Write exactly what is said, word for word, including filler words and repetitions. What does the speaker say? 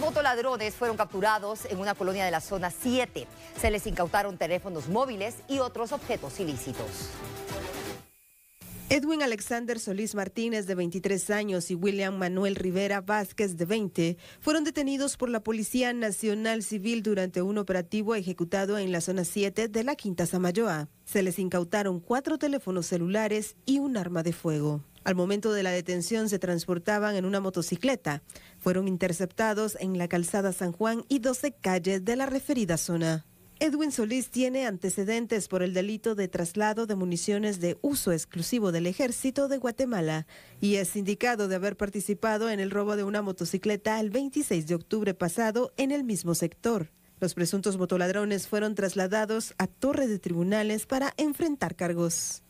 motoladrones fueron capturados en una colonia de la zona siete. Se les incautaron teléfonos móviles y otros objetos ilícitos. Edwin Alexander Solís Martínez, de veintitrés años, y William Manuel Rivera Vázquez, de veinte, fueron detenidos por la Policía Nacional Civil durante un operativo ejecutado en la zona siete de la Quinta Samayoa. Se les incautaron cuatro teléfonos celulares y un arma de fuego. Al momento de la detención se transportaban en una motocicleta. Fueron interceptados en la calzada San Juan y doce calles de la referida zona. Edwin Solís tiene antecedentes por el delito de traslado de municiones de uso exclusivo del Ejército de Guatemala y es indicado de haber participado en el robo de una motocicleta el veintiséis de octubre pasado en el mismo sector. Los presuntos motoladrones fueron trasladados a Torre de Tribunales para enfrentar cargos.